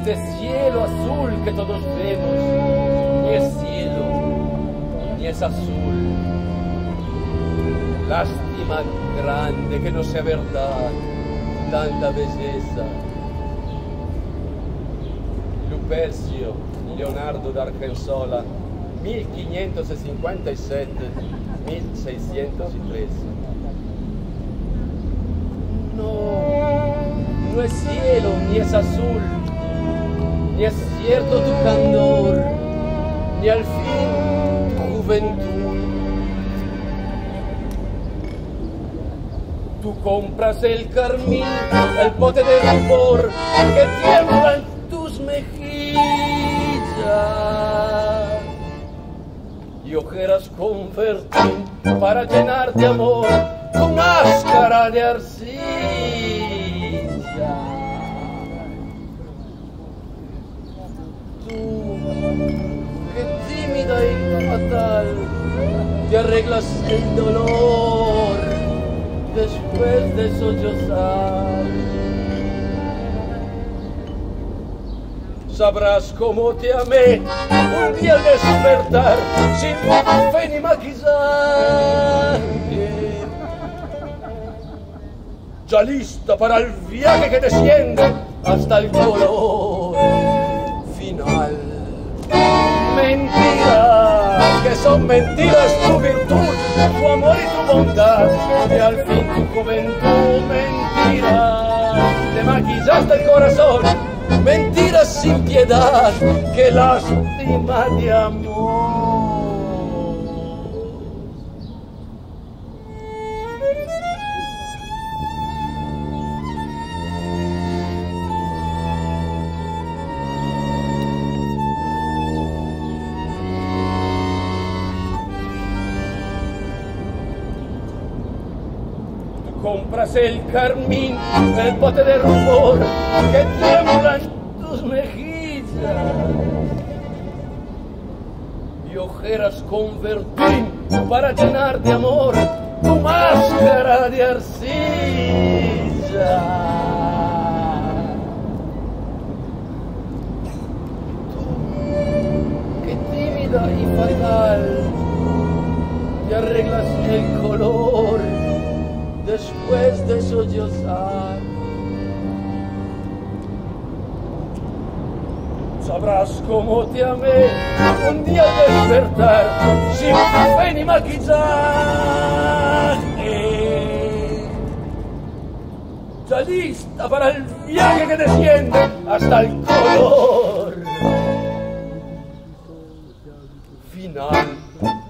ese cielo azul que todos vemos, ni es cielo, ni es azul. Lástima grande que no sea verdad tanta belleza. Lupercio, Leonardo da Argensola, 1557-1613. No, no es cielo, ni es azul, ni es cierto tu candor, ni al fin tu juventud. Tú compras el carmín, el pote de rubor que tiembla en tus mejillas y ojeras con vertín para llenar de amor tu máscara de arcilla. Tú, que tímida y fatal, te arreglas el dolor después de sollozar. Sabrás cómo te amé un día al despertar, sin fe ni maquillaje, ya lista para el viaje que desciende hasta el color final. Mentiras, que son mentiras tu virtud, tu amor y tu bondad, y al fin tu juventud. Mentiras, te maquillaste el corazón, mentiras sin piedad, que lástima de amor. Compras el carmín, el pote de rubor que tiembla en tus mejillas y ojeras con vertín para llenar de amor tu máscara de arcilla. Tú, que tímida y fatal, te arreglas el color después de sollozar. Sabrás cómo te amé un día al despertar, sin fe ni maquillaje, ya lista para el viaje que desciende hasta el color final.